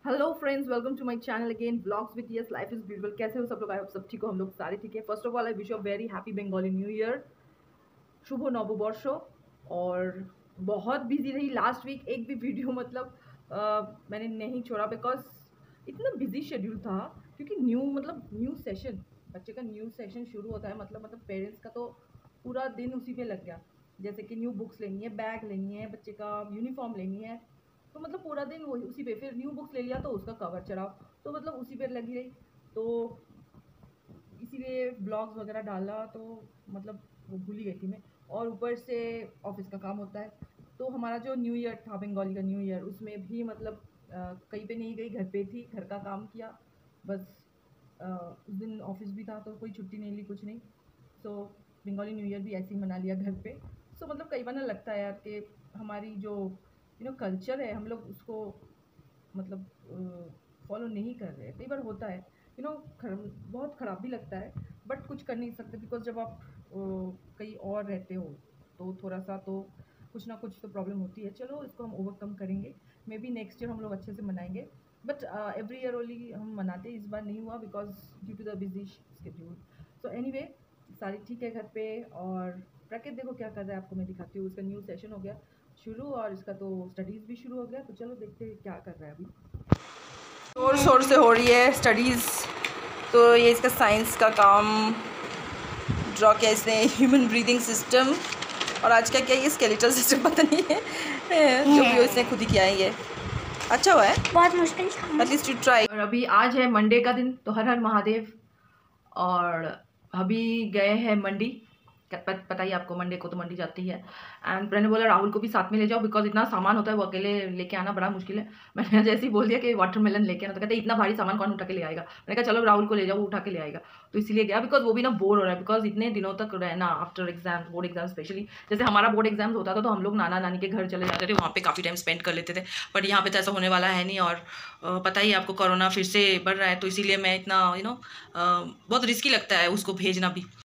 Hello friends, welcome to my channel again vlogs with yes life is beautiful. कैसे हो सब लोग? I hope सब ठीक हो, हम लोग सारे ठीक है। First of all I wish you a very happy Bengali new year, शुभ नववर्ष। और बहुत बिजी रही लास्ट वीक, एक भी वीडियो मतलब मैंने नहीं छोड़ा बिकॉज इतना बिजी शेड्यूल था। क्योंकि न्यू सेशन, बच्चे का न्यू सेशन शुरू होता है, मतलब पेरेंट्स का तो पूरा दिन उसी पे लग गया। जैसे कि न्यू बुक्स लेनी है, बैग लेनी है, बच्चे का यूनिफॉर्म लेनी है, तो मतलब पूरा दिन वही उसी पे। फिर न्यू बुक्स ले लिया तो उसका कवर चढ़ाओ, तो मतलब उसी पे लगी रही। तो इसीलिए ब्लॉग्स वगैरह डाला तो मतलब वो भूल ही गई थी मैं। और ऊपर से ऑफिस का काम होता है। तो हमारा जो न्यू ईयर था, बंगाली का न्यू ईयर, उसमें भी मतलब कहीं पे नहीं गई, घर पे थी, घर का काम किया बस। उस दिन ऑफिस भी था तो कोई छुट्टी नहीं ली, कुछ नहीं। सो बंगाली न्यू ईयर भी ऐसे ही मना लिया घर पे। सो मतलब कई बार ना लगता है यार कि हमारी जो कल्चर है, हम लोग उसको मतलब फॉलो नहीं कर रहे हैं। कई बार होता है बहुत ख़राब भी लगता है, बट कुछ कर नहीं सकते बिकॉज जब आप कहीं और रहते हो तो थोड़ा सा तो कुछ ना कुछ तो प्रॉब्लम होती है। चलो इसको हम ओवरकम करेंगे, मे बी नेक्स्ट ईयर हम लोग अच्छे से मनाएंगे। बट एवरी ईयर ओनली हम मनाते, इस बार नहीं हुआ because due to the busy schedule. So anyway, सारी ठीक है घर पे। और प्रकृति देखो क्या कर रहा है, आपको मैं दिखाती हूँ। इसका न्यू सेशन हो गया शुरू और इसका तो स्टडीज़ भी शुरू हो गया। तो चलो देखते हैं क्या कर रहा है अभी। जोर शोर से हो रही है स्टडीज़। तो ये इसका साइंस का काम ड्रॉ किया इसने, ह्यूमन ब्रीदिंग सिस्टम। और आज का क्या ये स्केलेटल सिस्टम पता नहीं है, जो भी हो इसने खुद ही किया है। ये अच्छा हुआ है, बहुत मुश्किल एटलीस्ट यू ट्राई। और अभी आज है मंडे का दिन, तो हर हर महादेव। और अभी गए हैं मंडी, पता ही आपको, मंडे को तो मंडी जाती है। एंड मैंने बोला राहुल को भी साथ में ले जाओ बिकॉज इतना सामान होता है, वो अकेले लेके आना बड़ा मुश्किल है। मैंने जैसे ही बोल दिया कि वाटरमेलन लेके आना, तो कहते इतना भारी सामान कौन उठा के ले आएगा। मैंने कहा चलो राहुल को ले जाओ, वो उठा के ले आएगा। तो इसीलिए गया बिकॉज वो भी ना बोर हो रहा है, बिकॉज इतने दिनों तक रहना after exam, board exam specially. जैसे हमारा बोर्ड एग्जाम होता था तो हम लोग नाना नानी के घर चले जाते थे, वहाँ पे काफ़ी टाइम स्पेंड कर लेते थे। बट यहाँ पे तो ऐसा होने वाला है नहीं। और पता ही आपको कोरोना फिर से बढ़ रहा है, तो इसीलिए मैं इतना बहुत रिस्की लगता है उसको भेजना भी।